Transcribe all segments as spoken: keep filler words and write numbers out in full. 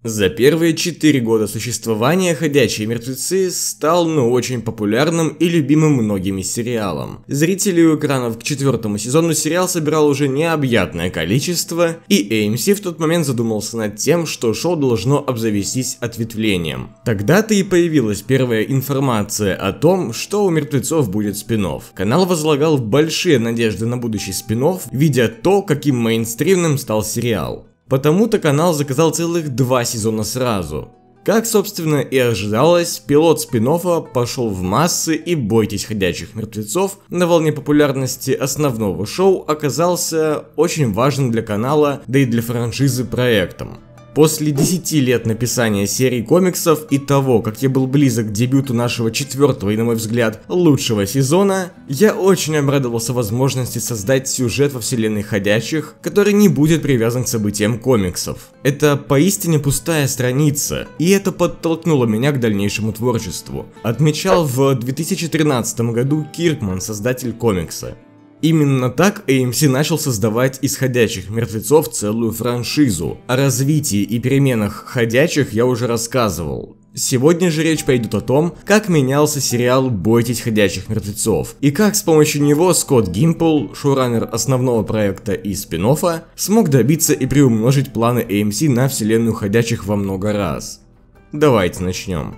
За первые четыре года существования «Ходячие мертвецы» стал ну очень популярным и любимым многими сериалом. Зрителей у экранов к четвертому сезону сериал собирал уже необъятное количество, и эй эм си в тот момент задумался над тем, что шоу должно обзавестись ответвлением. Тогда-то и появилась первая информация о том, что у мертвецов будет спин-офф. Канал возлагал большие надежды на будущий спин-офф, видя то, каким мейнстримным стал сериал. Потому-то канал заказал целых два сезона сразу. Как, собственно, и ожидалось, пилот спин-оффа пошел в массы, и «Бойтесь ходячих мертвецов» на волне популярности основного шоу оказался очень важным для канала, да и для франшизы проектом. После десяти лет написания серий комиксов и того, как я был близок к дебюту нашего четвертого и, на мой взгляд, лучшего сезона, я очень обрадовался возможности создать сюжет во вселенной Ходячих, который не будет привязан к событиям комиксов. Это поистине пустая страница, и это подтолкнуло меня к дальнейшему творчеству, отмечал в две тысячи тринадцатом году Киркман, создатель комикса. Именно так эй эм си начал создавать из «Ходячих мертвецов» целую франшизу. О развитии и переменах «Ходячих» я уже рассказывал. Сегодня же речь пойдет о том, как менялся сериал «Бойтесь ходячих мертвецов» и как с помощью него Скотт Гимпл, шоураннер основного проекта и спин-оффа, смог добиться и приумножить планы эй эм си на вселенную «Ходячих» во много раз. Давайте начнем.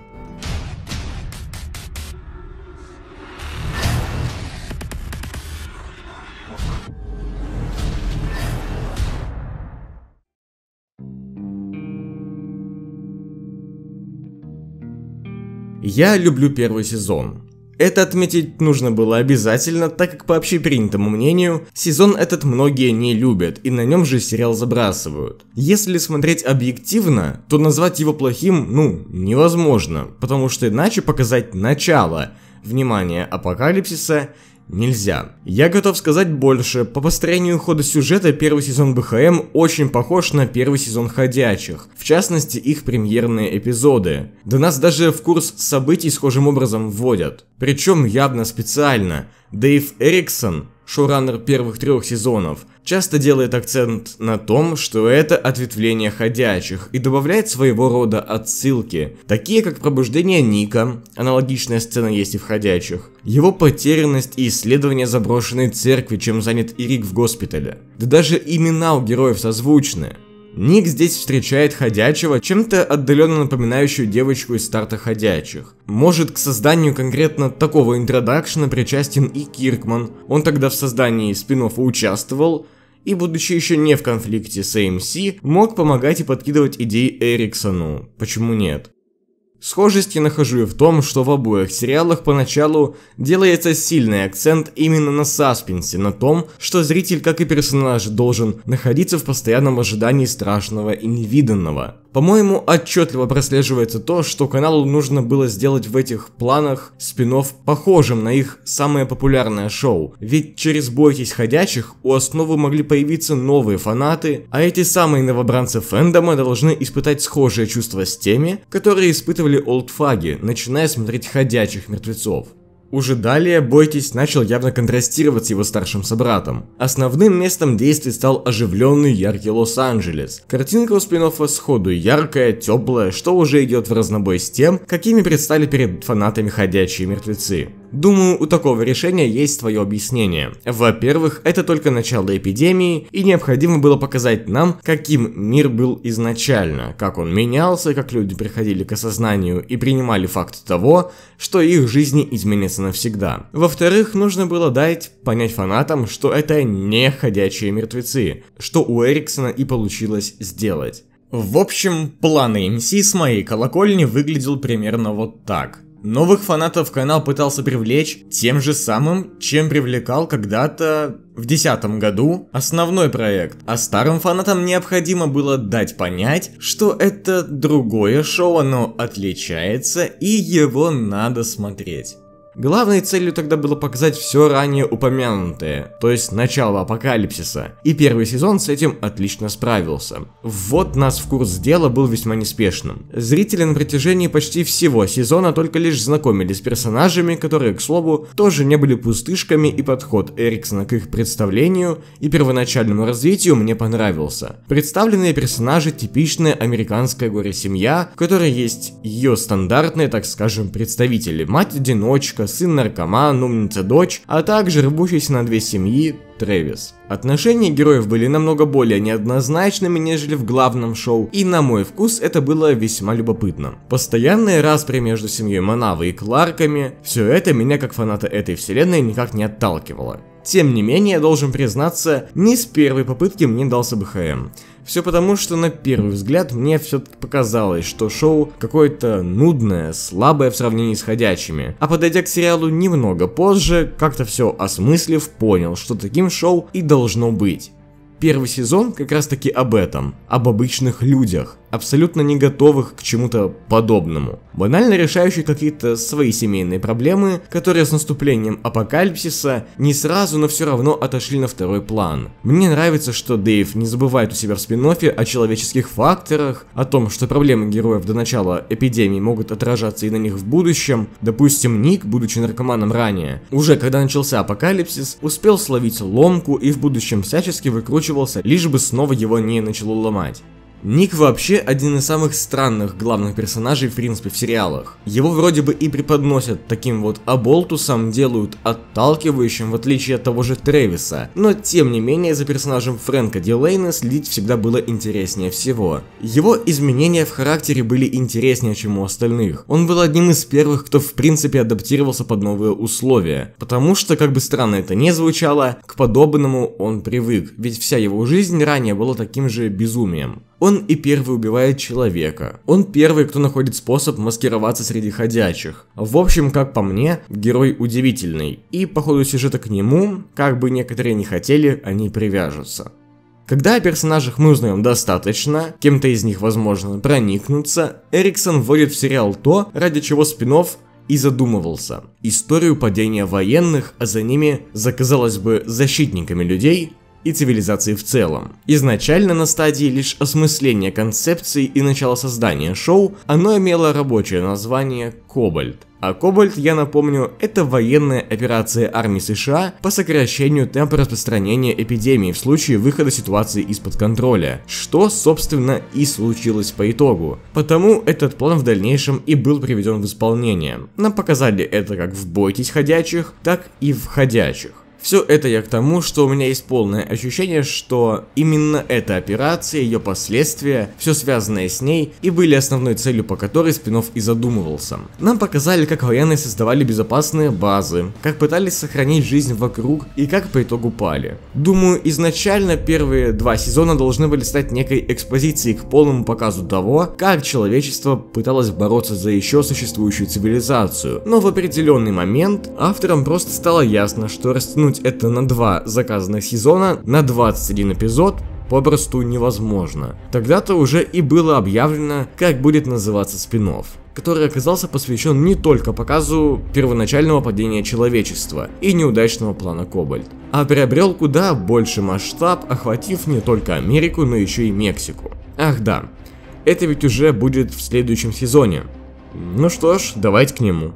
Я люблю первый сезон. Это отметить нужно было обязательно, так как по общепринятому мнению, сезон этот многие не любят, и на нем же сериал забрасывают. Если смотреть объективно, то назвать его плохим, ну, невозможно, потому что иначе показать начало, внимание, апокалипсиса нельзя. Я готов сказать больше, по построению хода сюжета первый сезон бэ ха эм очень похож на первый сезон «Ходячих», в частности их премьерные эпизоды. Да нас даже в курс событий схожим образом вводят. Причем явно специально. Дэйв Эриксон, шоураннер первых трех сезонов, часто делает акцент на том, что это ответвление «Ходячих» и добавляет своего рода отсылки, такие как пробуждение Ника, аналогичная сцена есть и в «Ходячих», его потерянность и исследование заброшенной церкви, чем занят и Рик в госпитале. Да даже имена у героев созвучны. Ник здесь встречает Ходячего, чем-то отдаленно напоминающую девочку из старта «Ходячих». Может, к созданию конкретно такого интродакшена причастен и Киркман, он тогда в создании спин-оффа участвовал, и, будучи еще не в конфликте с эй эм си, мог помогать и подкидывать идеи Эриксону. Почему нет? Схожесть я нахожу и в том, что в обоих сериалах поначалу делается сильный акцент именно на саспенсе, на том, что зритель, как и персонаж, должен находиться в постоянном ожидании страшного и невиданного. По-моему, отчетливо прослеживается то, что каналу нужно было сделать в этих планах спин-офф похожим на их самое популярное шоу, ведь через «Бойтесь ходячих» у основы могли появиться новые фанаты, а эти самые новобранцы фэндома должны испытать схожие чувства с теми, которые испытывали олдфаги, начиная смотреть «Ходячих мертвецов». Уже далее «Бойтесь» начал явно контрастировать с его старшим собратом. Основным местом действий стал оживленный яркий Лос-Анджелес. Картинка у спин-оффа сходу яркая, теплая, что уже идет в разнобой с тем, какими предстали перед фанатами «Ходячие мертвецы». Думаю, у такого решения есть свое объяснение. Во-первых, это только начало эпидемии, и необходимо было показать нам, каким мир был изначально, как он менялся, как люди приходили к осознанию и принимали факт того, что их жизни изменятся навсегда. Во-вторых, нужно было дать понять фанатам, что это не «Ходячие мертвецы», что у Эриксона и получилось сделать. В общем, план эй эм си с моей колокольни выглядел примерно вот так. Новых фанатов канал пытался привлечь тем же самым, чем привлекал когда-то в две тысячи десятом году основной проект, а старым фанатам необходимо было дать понять, что это другое шоу, оно отличается и его надо смотреть. Главной целью тогда было показать все ранее упомянутое, то есть начало апокалипсиса, и первый сезон с этим отлично справился. Ввод нас в курс дела был весьма неспешным. Зрители на протяжении почти всего сезона только лишь знакомились с персонажами, которые, к слову, тоже не были пустышками, и подход Эриксона к их представлению и первоначальному развитию мне понравился. Представленные персонажи — типичная американская горе-семья, в которой есть ее стандартные, так скажем, представители: мать-одиночка, сын-наркоман, умница-дочь, а также рвущийся на две семьи Трэвис. Отношения героев были намного более неоднозначными, нежели в главном шоу, и на мой вкус это было весьма любопытно. Постоянные распри между семьей Манавы и Кларками, все это меня как фаната этой вселенной никак не отталкивало. Тем не менее, должен признаться, не с первой попытки мне дался БХМ. Все потому, что на первый взгляд мне все-таки показалось, что шоу какое-то нудное, слабое в сравнении с «Ходячими». А подойдя к сериалу немного позже, как-то все осмыслив, понял, что таким шоу и должно быть. Первый сезон как раз таки об этом, об обычных людях, абсолютно не готовых к чему-то подобному, банально решающих какие-то свои семейные проблемы, которые с наступлением апокалипсиса не сразу, но все равно отошли на второй план. Мне нравится, что Дэйв не забывает у себя в спин-оффе о человеческих факторах, о том, что проблемы героев до начала эпидемии могут отражаться и на них в будущем. Допустим, Ник, будучи наркоманом ранее, уже когда начался апокалипсис, успел словить ломку и в будущем всячески выкручивался, лишь бы снова его не начало ломать. Ник вообще один из самых странных главных персонажей в принципе в сериалах. Его вроде бы и преподносят таким вот оболтусом, делают отталкивающим, в отличие от того же Трэвиса, но тем не менее за персонажем Фрэнка Дилейна следить всегда было интереснее всего. Его изменения в характере были интереснее, чем у остальных. Он был одним из первых, кто в принципе адаптировался под новые условия, потому что, как бы странно это ни звучало, к подобному он привык, ведь вся его жизнь ранее была таким же безумием. Он и первый убивает человека. Он первый, кто находит способ маскироваться среди ходячих. В общем, как по мне, герой удивительный. И по ходу сюжета к нему, как бы некоторые не хотели, они привяжутся. Когда о персонажах мы узнаем достаточно, кем-то из них возможно проникнуться, Эриксон вводит в сериал то, ради чего спин-офф и задумывался. Историю падения военных, а за ними, за, казалось бы, защитниками людей и цивилизации в целом. Изначально на стадии лишь осмысления концепции и начала создания шоу, оно имело рабочее название «Кобальт». А Кобальт, я напомню, это военная операция армии США по сокращению темпа распространения эпидемии в случае выхода ситуации из-под контроля, что, собственно, и случилось по итогу. Потому этот план в дальнейшем и был приведен в исполнение. Нам показали это как в «Бойтесь ходячих», так и в «Ходячих». Все это я к тому, что у меня есть полное ощущение, что именно эта операция, ее последствия, все связанное с ней и были основной целью, по которой спин-офф и задумывался. Нам показали, как военные создавали безопасные базы, как пытались сохранить жизнь вокруг и как по итогу пали. Думаю, изначально первые два сезона должны были стать некой экспозицией к полному показу того, как человечество пыталось бороться за еще существующую цивилизацию. Но в определенный момент авторам просто стало ясно, что растянуть это на два заказанных сезона на двадцать один эпизод попросту невозможно. Тогда-то уже и было объявлено, как будет называться спин-офф, который оказался посвящен не только показу первоначального падения человечества и неудачного плана Кобальт, а приобрел куда больше масштаб, охватив не только Америку, но еще и Мексику. Ах да, это ведь уже будет в следующем сезоне. Ну что ж, давайте к нему.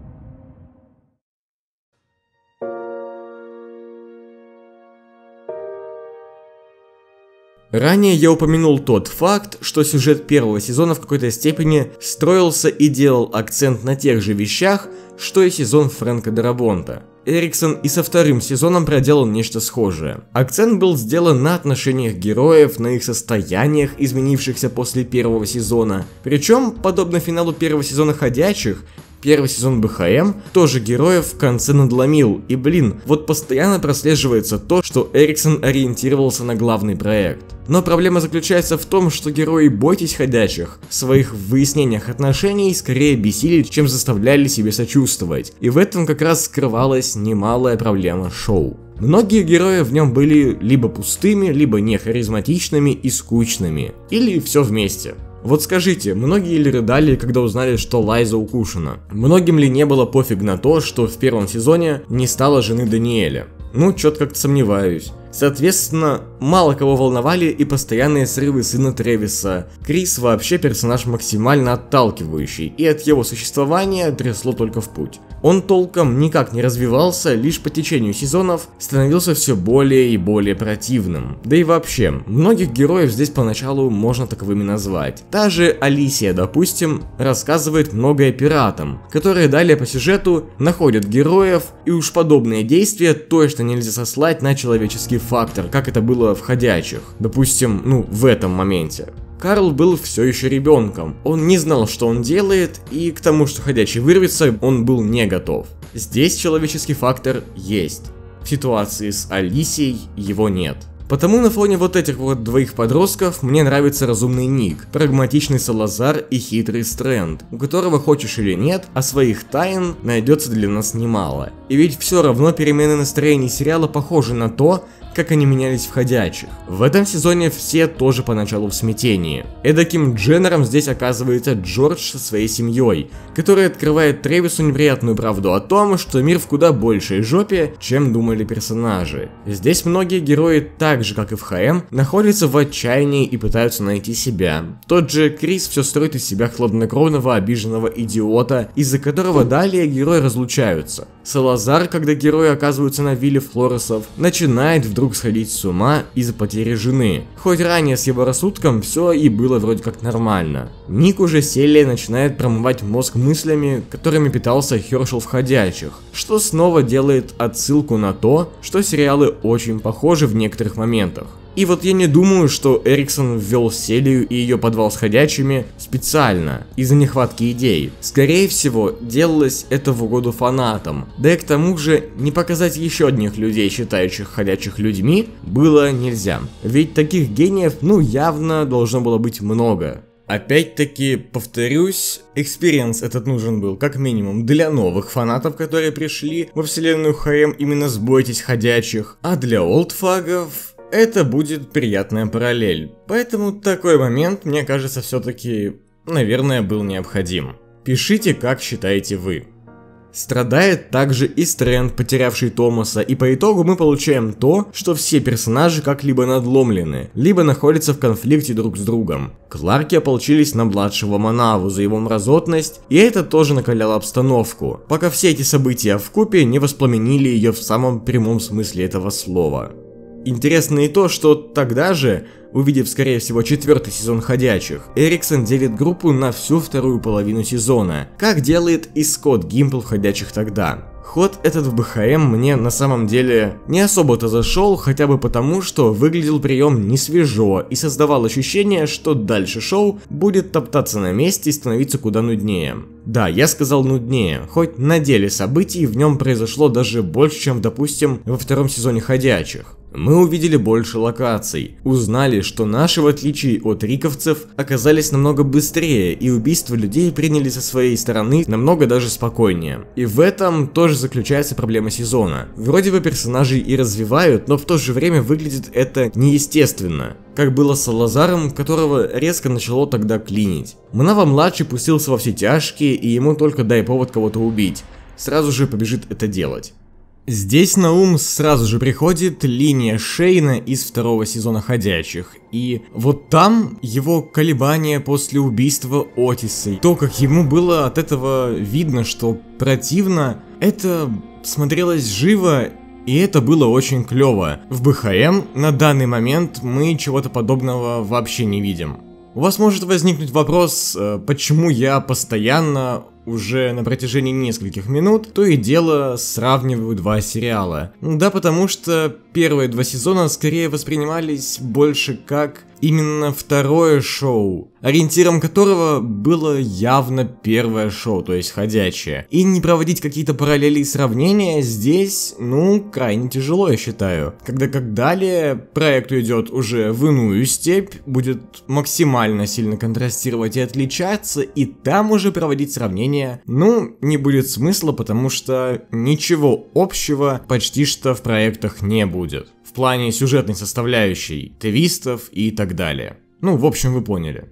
Ранее я упомянул тот факт, что сюжет первого сезона в какой-то степени строился и делал акцент на тех же вещах, что и сезон Фрэнка Дарабонта. Эриксон и со вторым сезоном проделал нечто схожее. Акцент был сделан на отношениях героев, на их состояниях, изменившихся после первого сезона. Причем, подобно финалу первого сезона «Ходячих», первый сезон БХМ тоже героев в конце надломил, и блин, вот постоянно прослеживается то, что Эриксон ориентировался на главный проект. Но проблема заключается в том, что герои «Бойтесь ходячих» в своих выяснениях отношений скорее бесили, чем заставляли себе сочувствовать, и в этом как раз скрывалась немалая проблема шоу. Многие герои в нем были либо пустыми, либо не харизматичными и скучными, или все вместе. Вот скажите, многие ли рыдали, когда узнали, что Лайза укушена? Многим ли не было пофиг на то, что в первом сезоне не стало жены Даниэля? Ну, чё-то как-то сомневаюсь. Соответственно, мало кого волновали и постоянные срывы сына Трэвиса. Крис вообще персонаж максимально отталкивающий, и от его существования трясло только в путь. Он толком никак не развивался, лишь по течению сезонов становился все более и более противным. Да и вообще, многих героев здесь поначалу можно таковыми назвать. Та же Алисия, допустим, рассказывает многое пиратам, которые далее по сюжету находят героев, и уж подобные действия точно нельзя сослать на человеческий фактор, как это было в Ходячих. Допустим, ну, в этом моменте. Карл был все еще ребенком, он не знал, что он делает, и к тому, что Ходячий вырвется, он был не готов. Здесь человеческий фактор есть. В ситуации с Алисией его нет. Потому на фоне вот этих вот двоих подростков мне нравится разумный Ник, прагматичный Салазар и хитрый Стрэнд, у которого, хочешь или нет, а своих тайн найдется для нас немало. И ведь все равно перемены настроения сериала похожи на то, как они менялись в Ходячих. В этом сезоне все тоже поначалу в смятении. Эдаким Дженнером здесь оказывается Джордж со своей семьей, который открывает Трэвису неприятную правду о том, что мир в куда большей жопе, чем думали персонажи. Здесь многие герои, так же как и в ХМ, находятся в отчаянии и пытаются найти себя. Тот же Крис все строит из себя хладнокровного обиженного идиота, из-за которого далее герои разлучаются. Салазар, когда герои оказываются на вилле Флоресов, начинает вдруг сходить с ума из-за потери жены. Хоть ранее с его рассудком все и было вроде как нормально. Ник уже селия начинает промывать мозг мыслями, которыми питался Хершел в Ходячих, что снова делает отсылку на то, что сериалы очень похожи в некоторых моментах. И вот я не думаю, что Эриксон ввел Селию и ее подвал с Ходячими специально, из-за нехватки идей. Скорее всего, делалось это в угоду фанатам. Да и к тому же, не показать еще одних людей, считающих Ходячих людьми, было нельзя. Ведь таких гениев, ну, явно должно было быть много. Опять-таки, повторюсь, экспириенс этот нужен был как минимум для новых фанатов, которые пришли во вселенную ХМ именно с «Бойтесь Ходячих», а для олдфагов это будет приятная параллель. Поэтому такой момент, мне кажется, все-таки, наверное, был необходим. Пишите, как считаете вы. Страдает также и Стрэнд, потерявший Томаса, и по итогу мы получаем то, что все персонажи как-либо надломлены, либо находятся в конфликте друг с другом. Кларки ополчились на младшего Манаву за его мразотность, и это тоже накаляло обстановку, пока все эти события вкупе не воспламенили ее в самом прямом смысле этого слова. Интересно и то, что тогда же, увидев скорее всего четвертый сезон Ходячих, Эриксон делит группу на всю вторую половину сезона, как делает и Скотт Гимпл в Ходячих тогда. Ход этот в БХМ мне на самом деле не особо-то зашел, хотя бы потому, что выглядел прием не свежо и создавал ощущение, что дальше шоу будет топтаться на месте и становиться куда нуднее. Да, я сказал нуднее, хоть на деле событий в нем произошло даже больше, чем, допустим, во втором сезоне Ходячих. Мы увидели больше локаций, узнали, что наши, в отличие от риковцев, оказались намного быстрее, и убийства людей приняли со своей стороны намного даже спокойнее. И в этом тоже заключается проблема сезона. Вроде бы персонажей и развивают, но в то же время выглядит это неестественно. Как было с Салазаром, которого резко начало тогда клинить. Манава-младший пустился во все тяжкие, и ему только дай повод кого-то убить. Сразу же побежит это делать. Здесь на ум сразу же приходит линия Шейна из второго сезона Ходячих, и вот там его колебания после убийства Отиса, то, как ему было от этого видно, что противно, это смотрелось живо, и это было очень клево. В БХМ на данный момент мы чего-то подобного вообще не видим. У вас может возникнуть вопрос, почему я постоянно уже на протяжении нескольких минут то и дело сравниваю два сериала. Да, потому что первые два сезона скорее воспринимались больше как именно второе шоу, ориентиром которого было явно первое шоу, то есть Ходячее. И не проводить какие-то параллели и сравнения здесь, ну, крайне тяжело, я считаю. Когда как далее проект уйдет уже в иную степь, будет максимально сильно контрастировать и отличаться, и там уже проводить сравнения, ну, не будет смысла, потому что ничего общего почти что в проектах не будет. В плане сюжетной составляющей, твистов и так далее. Ну, в общем, вы поняли.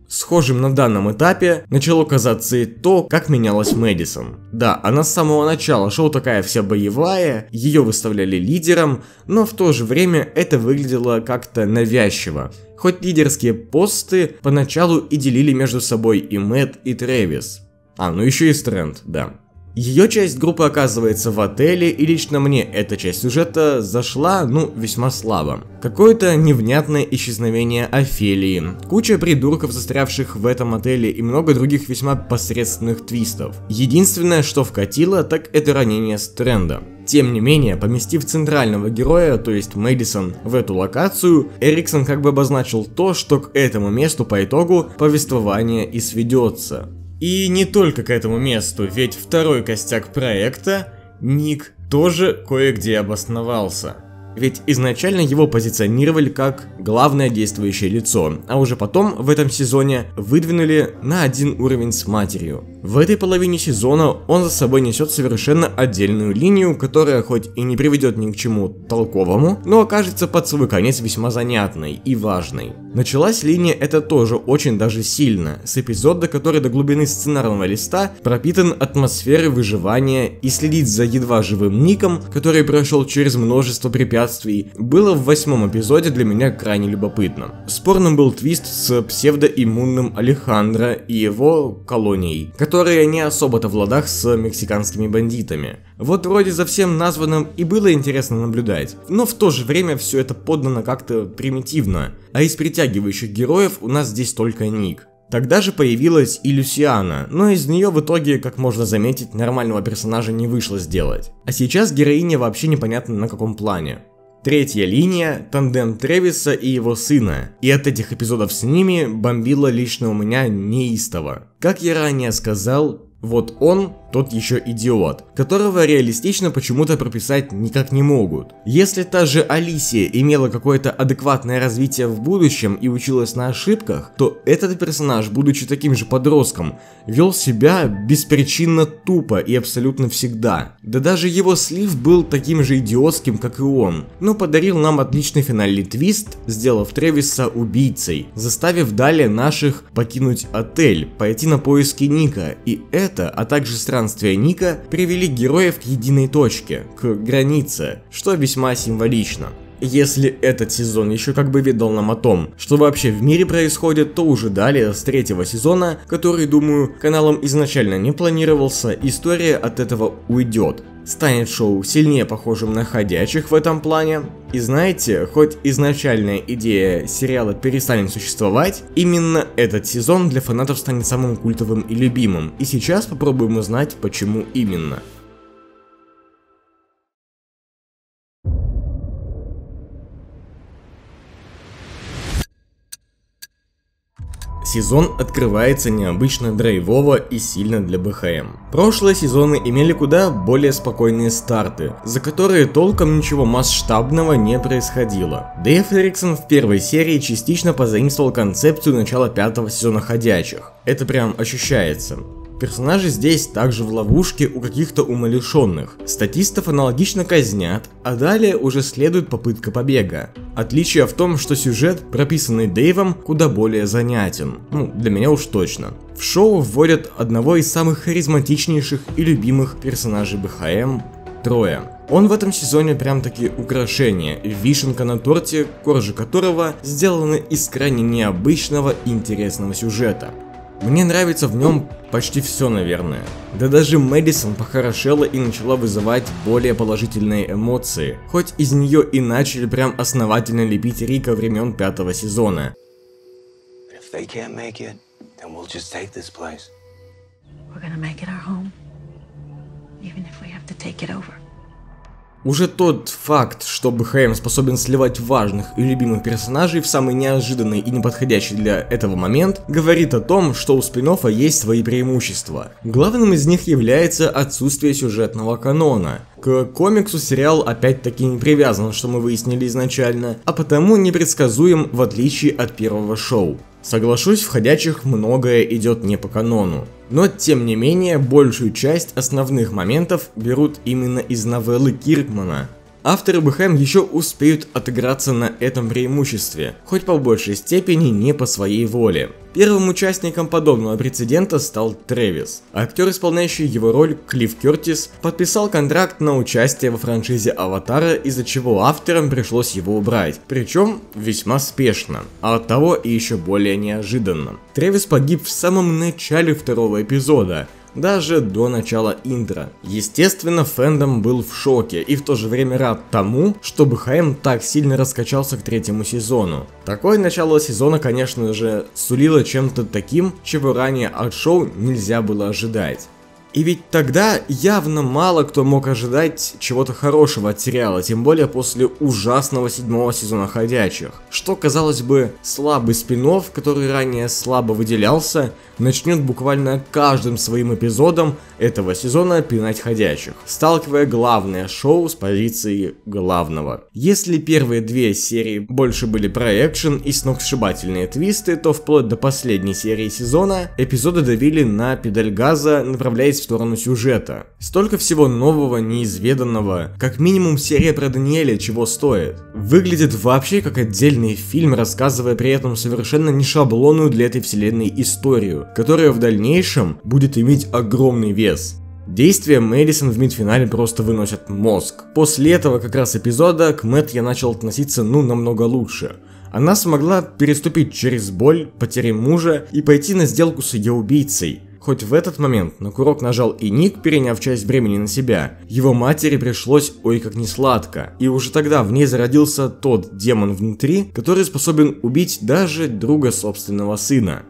Схожим на данном этапе начало казаться и то, как менялась Мэдисон. Да, она с самого начала шоу такая вся боевая, ее выставляли лидером, но в то же время это выглядело как-то навязчиво. Хоть лидерские посты поначалу и делили между собой и Мэтт, и Трэвис. А, ну еще и Стрэнд, да. Ее часть группы оказывается в отеле, и лично мне эта часть сюжета зашла, ну, весьма слабо. Какое-то невнятное исчезновение Офелии, куча придурков, застрявших в этом отеле, и много других весьма посредственных твистов. Единственное, что вкатило, так это ранение Стрэнда. Тем не менее, поместив центрального героя, то есть Мэдисон, в эту локацию, Эриксон как бы обозначил то, что к этому месту по итогу повествование и сведется. И не только к этому месту, ведь второй костяк проекта, Ник, тоже кое-где обосновался. Ведь изначально его позиционировали как главное действующее лицо, а уже потом в этом сезоне выдвинули на один уровень с матерью. В этой половине сезона он за собой несет совершенно отдельную линию, которая хоть и не приведет ни к чему толковому, но окажется под свой конец весьма занятной и важной. Началась линия эта тоже очень даже сильно, с эпизода, который до глубины сценарного листа пропитан атмосферой выживания, и следить за едва живым Ником, который прошел через множество препятствий, было в восьмом эпизоде для меня крайне любопытно. Спорным был твист с псевдоиммунным Алехандро и его колонией, которые не особо-то в ладах с мексиканскими бандитами. Вот вроде за всем названным и было интересно наблюдать, но в то же время все это подано как-то примитивно, а из притягивающих героев у нас здесь только Ник. Тогда же появилась и Люсиана, но из нее в итоге, как можно заметить, нормального персонажа не вышло сделать. А сейчас героиня вообще непонятно на каком плане. Третья линия – тандем Трэвиса и его сына, и от этих эпизодов с ними бомбило лично у меня неистово. Как я ранее сказал, вот он, тот еще идиот, которого реалистично почему-то прописать никак не могут. Если та же Алисия имела какое-то адекватное развитие в будущем и училась на ошибках, то этот персонаж, будучи таким же подростком, вел себя беспричинно тупо и абсолютно всегда. Да даже его слив был таким же идиотским, как и он, но подарил нам отличный финальный твист, сделав Трэвиса убийцей, заставив далее наших покинуть отель, пойти на поиски Ника, и это, а также странствия Ника привели героев к единой точке, к границе, что весьма символично. Если этот сезон еще как бы ведал нам о том, что вообще в мире происходит, то уже далее, с третьего сезона, который, думаю, каналом изначально не планировался, история от этого уйдет. Станет шоу сильнее похожим на ходячих в этом плане. И знаете, хоть изначальная идея сериала перестанет существовать, именно этот сезон для фанатов станет самым культовым и любимым. И сейчас попробуем узнать, почему именно. Сезон открывается необычно драйвово и сильно для бэ ха эм. Прошлые сезоны имели куда более спокойные старты, за которые толком ничего масштабного не происходило. Дэйв Эриксон в первой серии частично позаимствовал концепцию начала пятого сезона «Ходячих». Это прям ощущается. Персонажи здесь также в ловушке у каких-то умалишенных. Статистов аналогично казнят, а далее уже следует попытка побега. Отличие в том, что сюжет, прописанный Дэйвом, куда более занятен. Ну, для меня уж точно. В шоу вводят одного из самых харизматичнейших и любимых персонажей бэ ха эм – Троя. Он в этом сезоне прям таки украшение, вишенка на торте, коржи которого сделаны из крайне необычного и интересного сюжета. Мне нравится в нем почти все, наверное. Да даже Мэдисон похорошела и начала вызывать более положительные эмоции, хоть из нее и начали прям основательно лепить Рика времен пятого сезона. Уже тот факт, что бэ ха эм способен сливать важных и любимых персонажей в самый неожиданный и неподходящий для этого момент, говорит о том, что у спин-оффа есть свои преимущества. Главным из них является отсутствие сюжетного канона. К комиксу сериал опять-таки не привязан, что мы выяснили изначально, а потому непредсказуем в отличие от первого шоу. Соглашусь, в «Ходячих» многое идет не по канону. Но тем не менее, большую часть основных моментов берут именно из новеллы Киркмана. Авторы бэ ха эм еще успеют отыграться на этом преимуществе, хоть по большей степени не по своей воле. Первым участником подобного прецедента стал Трэвис. Актер, исполняющий его роль, Клифф Кёртис, подписал контракт на участие во франшизе Аватара, из-за чего авторам пришлось его убрать, причем весьма спешно, а оттого и еще более неожиданно. Трэвис погиб в самом начале второго эпизода, даже до начала интро. Естественно, фэндом был в шоке и в то же время рад тому, что БХМ так сильно раскачался к третьему сезону. Такое начало сезона, конечно же, сулило чем-то таким, чего ранее от шоу нельзя было ожидать. И ведь тогда явно мало кто мог ожидать чего-то хорошего от сериала, тем более после ужасного седьмого сезона «Ходячих», что, казалось бы, слабый спин-офф, который ранее слабо выделялся, начнет буквально каждым своим эпизодом этого сезона пинать «Ходячих», сталкивая главное шоу с позиции главного. Если первые две серии больше были про экшен и сногсшибательные твисты, то вплоть до последней серии сезона эпизоды давили на педаль газа, направляясь в сторону сюжета. Столько всего нового, неизведанного. Как минимум серия про Даниэля чего стоит. Выглядит вообще как отдельный фильм, рассказывая при этом совершенно не шаблонную для этой вселенной историю, которая в дальнейшем будет иметь огромный вес. Действия Мэдисон в мидфинале просто выносят мозг. После этого как раз эпизода к Мэтт я начал относиться ну намного лучше. Она смогла переступить через боль, потери мужа и пойти на сделку с ее убийцей. Хоть в этот момент на курок нажал и Ник, переняв часть бремени на себя, его матери пришлось ой как несладко. И уже тогда в ней зародился тот демон внутри, который способен убить даже друга собственного сына.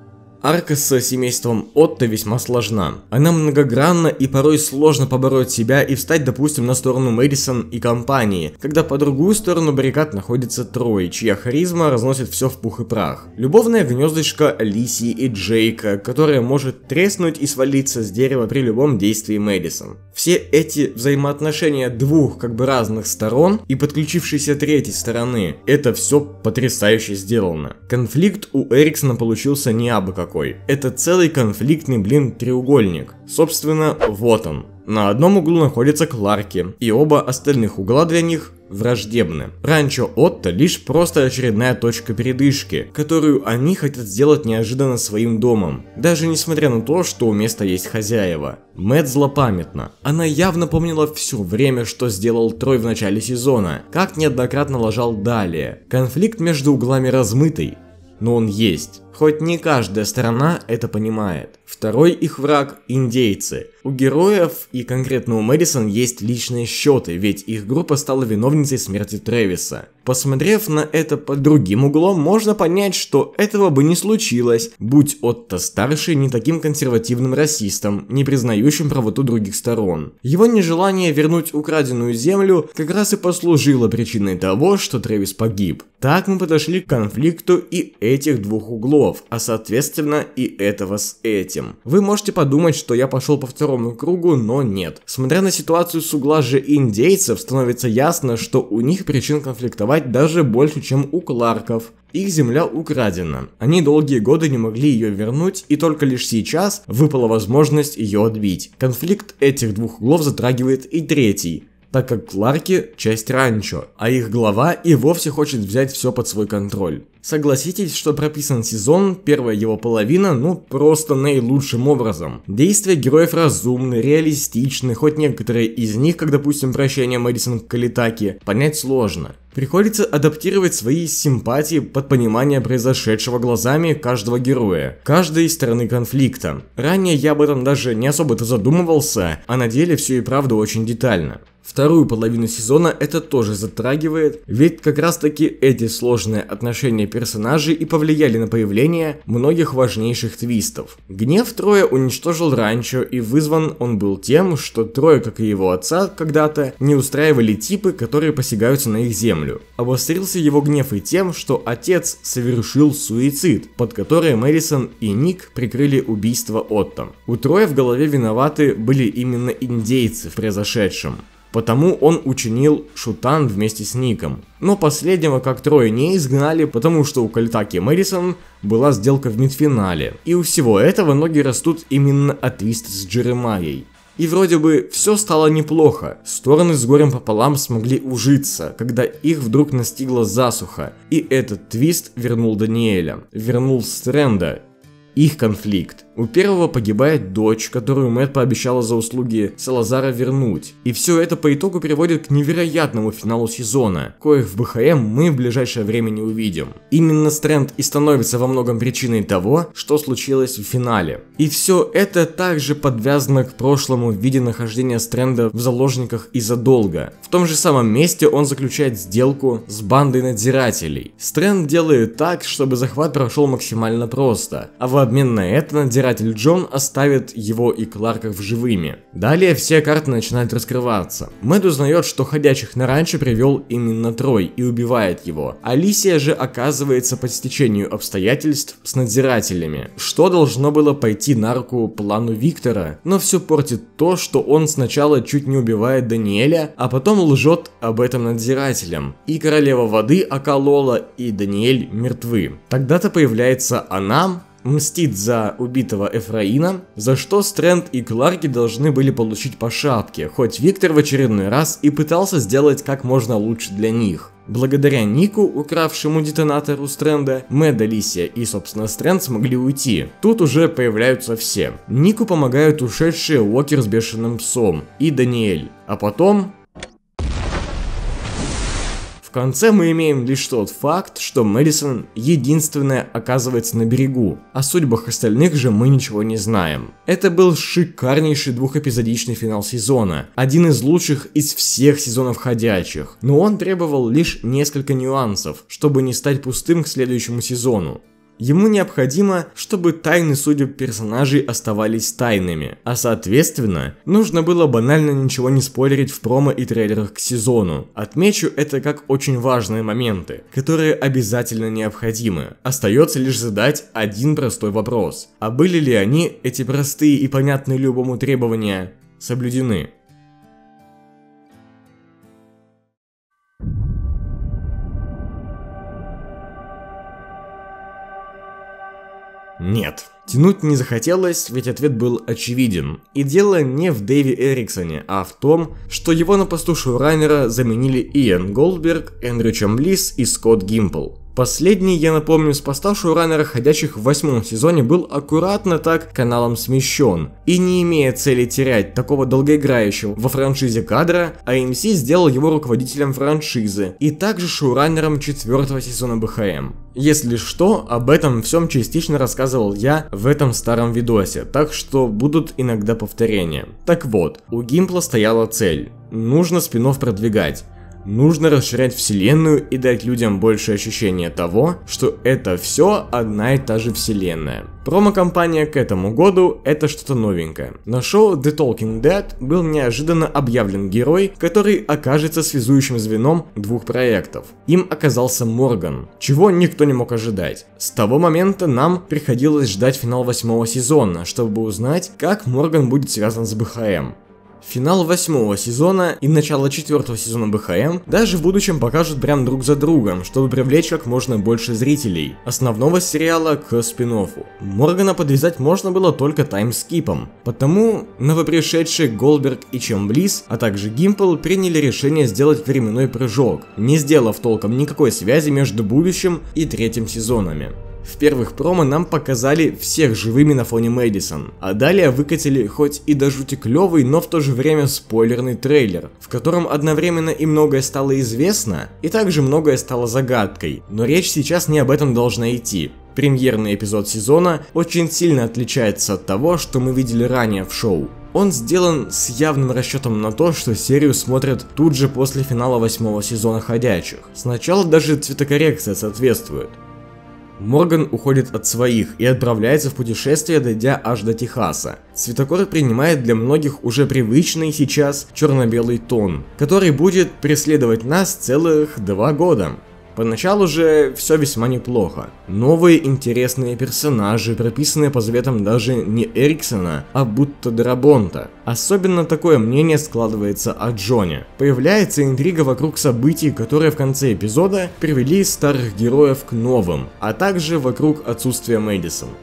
Арка с семейством Отто весьма сложна. Она многогранна и порой сложно побороть себя и встать, допустим, на сторону Мэдисон и компании, когда по другую сторону баррикад находится Трой, чья харизма разносит все в пух и прах. Любовное гнездышко Алисии и Джейка, которое может треснуть и свалиться с дерева при любом действии Мэдисон. Все эти взаимоотношения двух как бы разных сторон и подключившейся третьей стороны, это все потрясающе сделано. Конфликт у Эриксона получился не абы как. Это целый конфликтный, блин, треугольник. Собственно, вот он. На одном углу находятся Кларки, и оба остальных угла для них враждебны. Ранчо Отто лишь просто очередная точка передышки, которую они хотят сделать неожиданно своим домом, даже несмотря на то, что у места есть хозяева. Мэтт злопамятна. Она явно помнила все время, что сделал Трой в начале сезона, как неоднократно лажал далее. Конфликт между углами размытый, но он есть. Хоть не каждая сторона это понимает. Второй их враг – индейцы. У героев и конкретно у Мэдисон есть личные счеты, ведь их группа стала виновницей смерти Трэвиса. Посмотрев на это под другим углом, можно понять, что этого бы не случилось, будь Отто старший не таким консервативным расистом, не признающим правоту других сторон. Его нежелание вернуть украденную землю как раз и послужило причиной того, что Трэвис погиб. Так мы подошли к конфликту и этих двух углов, а соответственно и этого с этим. Вы можете подумать, что я пошел по второму кругу, но нет. Смотря на ситуацию с угла же индейцев, становится ясно, что у них причин конфликтовать даже больше, чем у Кларков. Их земля украдена. Они долгие годы не могли ее вернуть, и только лишь сейчас выпала возможность ее отбить. Конфликт этих двух углов затрагивает и третий, так как Кларки – часть ранчо, а их глава и вовсе хочет взять все под свой контроль. Согласитесь, что прописан сезон, первая его половина, ну просто наилучшим образом. Действия героев разумны, реалистичны, хоть некоторые из них, как допустим прощание Мэдисон к Калитаке, понять сложно. Приходится адаптировать свои симпатии под понимание произошедшего глазами каждого героя, каждой из стороны конфликта. Ранее я об этом даже не особо-то задумывался, а на деле все и правда очень детально. Вторую половину сезона это тоже затрагивает, ведь как раз таки эти сложные отношения персонажей и повлияли на появление многих важнейших твистов. Гнев Троя уничтожил ранчо, и вызван он был тем, что Троя, как и его отца когда-то, не устраивали типы, которые посягаются на их землю. Обострился его гнев и тем, что отец совершил суицид, под который Мэдисон и Ник прикрыли убийство Отто. У Троя в голове виноваты были именно индейцы в произошедшем. Потому он учинил шутан вместе с Ником. Но последнего как Троя не изгнали, потому что у Калитаки и Мэдисон была сделка в мидфинале. И у всего этого ноги растут именно от твиста с Джеремайей. И вроде бы все стало неплохо. Стороны с горем пополам смогли ужиться, когда их вдруг настигла засуха. И этот твист вернул Даниэля, вернул Стрэнда. Их конфликт. У первого погибает дочь, которую Мэтт пообещала за услуги Салазара вернуть. И все это по итогу приводит к невероятному финалу сезона, коих в БХМ мы в ближайшее время не увидим. Именно Стрэнд и становится во многом причиной того, что случилось в финале. И все это также подвязано к прошлому в виде нахождения Стрэнда в заложниках из-за долга. В том же самом месте он заключает сделку с бандой надзирателей. Стрэнд делает так, чтобы захват прошел максимально просто, а в обмен на это надзиратель Джон оставит его и Кларка в живыми. Далее все карты начинают раскрываться. Мэтт узнает, что ходячих на ранчо привел именно Трой и убивает его. Алисия же оказывается по стечению обстоятельств с надзирателями, что должно было пойти на руку плану Виктора, но все портит то, что он сначала чуть не убивает Даниэля, а потом лжет об этом надзирателям. И королева воды околола, и Даниэль мертвы. Тогда-то появляется она, мстит за убитого Эфраина, за что Стрэнд и Кларки должны были получить по шапке, хоть Виктор в очередной раз и пытался сделать как можно лучше для них. Благодаря Нику, укравшему детонатор у Стрэнда, Мэтт, Алисия и, собственно, Стрэнд смогли уйти. Тут уже появляются все. Нику помогают ушедшие Уокер с бешеным псом и Даниэль. А потом... В конце мы имеем лишь тот факт, что Мэдисон единственная оказывается на берегу, о судьбах остальных же мы ничего не знаем. Это был шикарнейший двухэпизодичный финал сезона, один из лучших из всех сезонов Ходячих, но он требовал лишь несколько нюансов, чтобы не стать пустым к следующему сезону. Ему необходимо, чтобы тайны судеб персонажей оставались тайными, а соответственно, нужно было банально ничего не спойлерить в промо и трейлерах к сезону. Отмечу это как очень важные моменты, которые обязательно необходимы. Остается лишь задать один простой вопрос: а были ли они, эти простые и понятные любому требования, соблюдены? Нет. Тянуть не захотелось, ведь ответ был очевиден. И дело не в Дэйве Эриксоне, а в том, что его на посту шоураннера заменили Иэн Голдберг, Эндрю Чамблис и Скотт Гимпл. Последний, я напомню, с поста шоураннера Ходячих в восьмом сезоне был аккуратно так каналом смещен. И не имея цели терять такого долгоиграющего во франшизе кадра, эй эм си сделал его руководителем франшизы и также шоураннером четвертого сезона БХМ. Если что, об этом всем частично рассказывал я в этом старом видосе, так что будут иногда повторения. Так вот, у Гимпла стояла цель: нужно спин-офф продвигать. Нужно расширять вселенную и дать людям больше ощущения того, что это все одна и та же вселенная. Промо-компания к этому году — это что-то новенькое. На шоу The Talking Dead был неожиданно объявлен герой, который окажется связующим звеном двух проектов. Им оказался Морган, чего никто не мог ожидать. С того момента нам приходилось ждать финал восьмого сезона, чтобы узнать, как Морган будет связан с БХМ. Финал восьмого сезона и начало четвертого сезона БХМ даже в будущем покажут прям друг за другом, чтобы привлечь как можно больше зрителей основного сериала к спин-оффу. Моргана подвязать можно было только таймскипом, потому новопришедшие Голдберг и Чамблис, а также Гимпл приняли решение сделать временной прыжок, не сделав толком никакой связи между будущим и третьим сезонами. В первых промо нам показали всех живыми на фоне Мэдисон, а далее выкатили хоть и до жути клевый, но в то же время спойлерный трейлер, в котором одновременно и многое стало известно, и также многое стало загадкой, но речь сейчас не об этом должна идти. Премьерный эпизод сезона очень сильно отличается от того, что мы видели ранее в шоу. Он сделан с явным расчетом на то, что серию смотрят тут же после финала восьмого сезона Ходячих. Сначала даже цветокоррекция соответствует. Морган уходит от своих и отправляется в путешествие, дойдя аж до Техаса. Цветокор принимает для многих уже привычный сейчас черно-белый тон, который будет преследовать нас целых два года. Поначалу же все весьма неплохо. Новые интересные персонажи, прописанные по заветам даже не Эриксона, а будто Дарабонта. Особенно такое мнение складывается о Джоне. Появляется интрига вокруг событий, которые в конце эпизода привели старых героев к новым, а также вокруг отсутствия Мэдисон.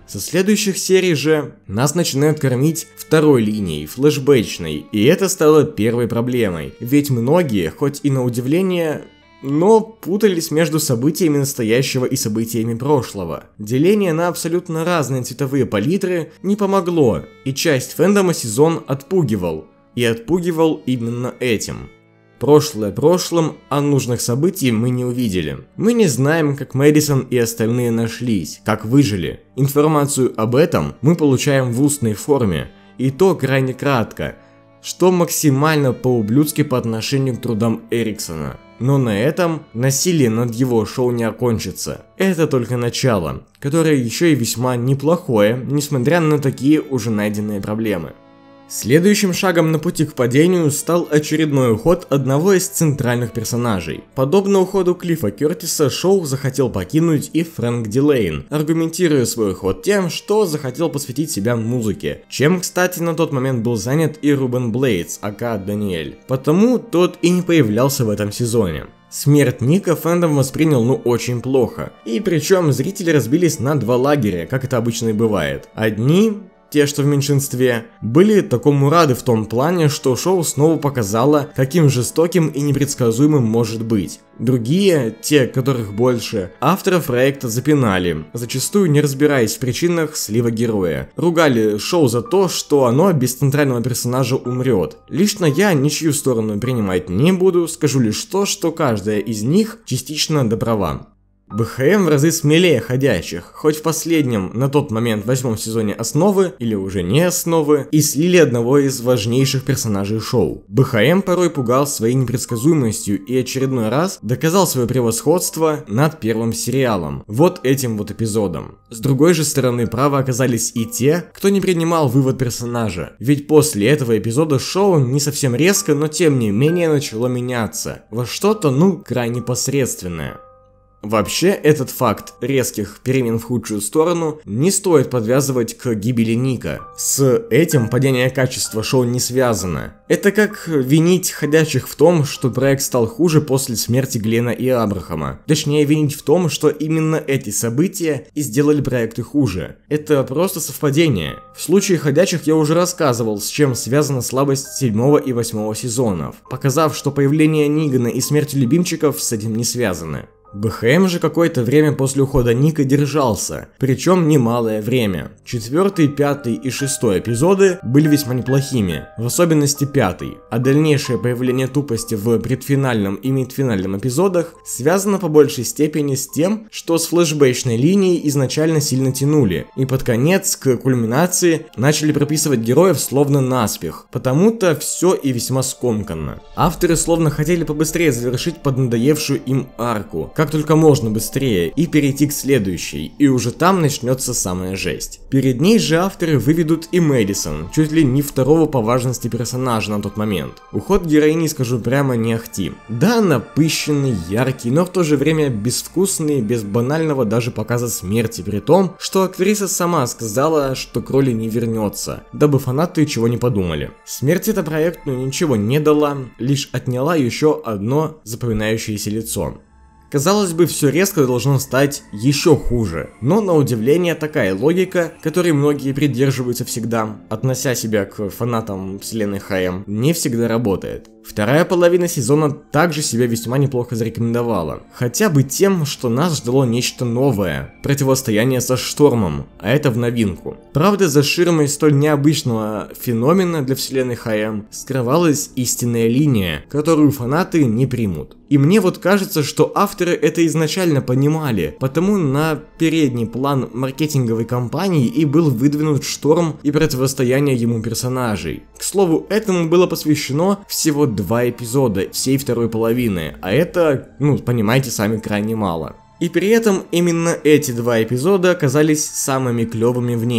Со следующих серий же нас начинают кормить второй линией, флешбэчной, и это стало первой проблемой, ведь многие, хоть и на удивление, но путались между событиями настоящего и событиями прошлого. Деление на абсолютно разные цветовые палитры не помогло, и часть фэндома сезон отпугивал, и отпугивал именно этим. Прошлое прошлым, а нужных событий мы не увидели. Мы не знаем, как Мэдисон и остальные нашлись, как выжили. Информацию об этом мы получаем в устной форме, и то крайне кратко, что максимально по-ублюдски по отношению к трудам Эриксона. Но на этом насилие над его шоу не окончится. Это только начало, которое еще и весьма неплохое, несмотря на такие уже найденные проблемы. Следующим шагом на пути к падению стал очередной уход одного из центральных персонажей. Подобно уходу Клиффа Кёртиса, шоу захотел покинуть и Фрэнк Дилейн, аргументируя свой уход тем, что захотел посвятить себя музыке, чем, кстати, на тот момент был занят и Рубен Блейдс, ака Даниэль. Потому тот и не появлялся в этом сезоне. Смерть Ника фэндом воспринял ну очень плохо, и причем зрители разбились на два лагеря, как это обычно и бывает. Одни, те, что в меньшинстве, были такому рады в том плане, что шоу снова показало, каким жестоким и непредсказуемым может быть. Другие, те, которых больше, авторов проекта запинали, зачастую не разбираясь в причинах слива героя. Ругали шоу за то, что оно без центрального персонажа умрет. Лично я ничью сторону принимать не буду, скажу лишь то, что каждая из них частично доброва. БХМ в разы смелее ходячих, хоть в последнем, на тот момент восьмом сезоне Основы, или уже не Основы, и слили одного из важнейших персонажей шоу. БХМ порой пугал своей непредсказуемостью и очередной раз доказал свое превосходство над первым сериалом, вот этим вот эпизодом. С другой же стороны, правы оказались и те, кто не принимал вывод персонажа, ведь после этого эпизода шоу не совсем резко, но тем не менее начало меняться, во что-то ну крайне посредственное. Вообще, этот факт резких перемен в худшую сторону не стоит подвязывать к гибели Ника. С этим падение качества шоу не связано. Это как винить ходячих в том, что проект стал хуже после смерти Глена и Абрахама. Точнее, винить в том, что именно эти события и сделали проекты хуже. Это просто совпадение. В случае ходячих я уже рассказывал, с чем связана слабость седьмого и восьмого сезонов, показав, что появление Нигана и смерть любимчиков с этим не связаны. БХМ же какое-то время после ухода Ника держался, причем немалое время. Четвертый, пятый и шестой эпизоды были весьма неплохими, в особенности пятый, а дальнейшее появление тупости в предфинальном и мидфинальном эпизодах связано по большей степени с тем, что с флешбэчной линией изначально сильно тянули, и под конец, к кульминации, начали прописывать героев словно наспех, потому-то все и весьма скомканно. Авторы словно хотели побыстрее завершить поднадоевшую им арку, как только можно быстрее, и перейти к следующей, и уже там начнется самая жесть. Перед ней же авторы выведут и Мэдисон, чуть ли не второго по важности персонажа на тот момент. Уход героини, скажу прямо, не ахти. Да, напыщенный, яркий, но в то же время безвкусный, без банального даже показа смерти, при том, что актриса сама сказала, что к роли не вернется, дабы фанаты чего не подумали. Смерть эта проекту ничего не дала, лишь отняла еще одно запоминающееся лицо. Казалось бы, все резко должно стать еще хуже, но на удивление такая логика, которой многие придерживаются всегда, относя себя к фанатам вселенной ХМ, не всегда работает. Вторая половина сезона также себя весьма неплохо зарекомендовала, хотя бы тем, что нас ждало нечто новое, противостояние со Штормом, а это в новинку. Правда, за ширмой столь необычного феномена для вселенной ХМ скрывалась истинная линия, которую фанаты не примут. И мне вот кажется, что авторы это изначально понимали, потому на передний план маркетинговой кампании и был выдвинут Шторм и противостояние ему персонажей. К слову, этому было посвящено всего два эпизода всей второй половины, а это, ну, понимаете сами, крайне мало. И при этом именно эти два эпизода оказались самыми клевыми в ней.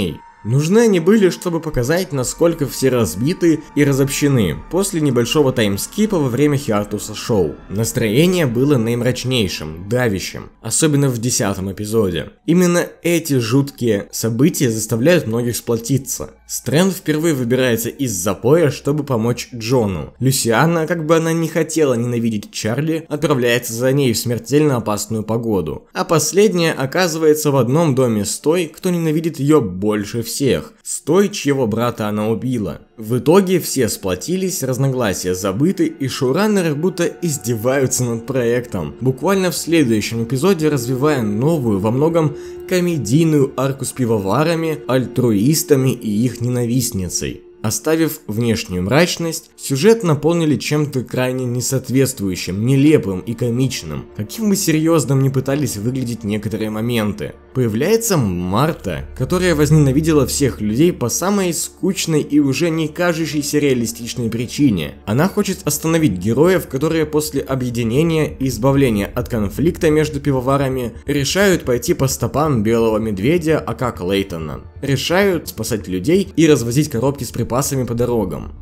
Нужны они были, чтобы показать, насколько все разбиты и разобщены после небольшого таймскипа во время Хиатуса шоу. Настроение было наимрачнейшим, давящим, особенно в десятом эпизоде. Именно эти жуткие события заставляют многих сплотиться. Стрэнд впервые выбирается из запоя, чтобы помочь Джону. Люсиана, как бы она ни хотела ненавидеть Чарли, отправляется за ней в смертельно опасную погоду. А последняя оказывается в одном доме с той, кто ненавидит ее больше всех, с той, чьего брата она убила. В итоге все сплотились, разногласия забыты, и шоураннеры будто издеваются над проектом, буквально в следующем эпизоде развивая новую, во многом комедийную арку с пивоварами, альтруистами и их ненавистницей. Оставив внешнюю мрачность, сюжет наполнили чем-то крайне несоответствующим, нелепым и комичным, каким бы серьезным ни пытались выглядеть некоторые моменты. Появляется Марта, которая возненавидела всех людей по самой скучной и уже не кажущейся реалистичной причине. Она хочет остановить героев, которые после объединения и избавления от конфликта между пивоварами решают пойти по стопам Белого Медведя, ака Клейтона. Решают спасать людей и развозить коробки с припасами по дорогам.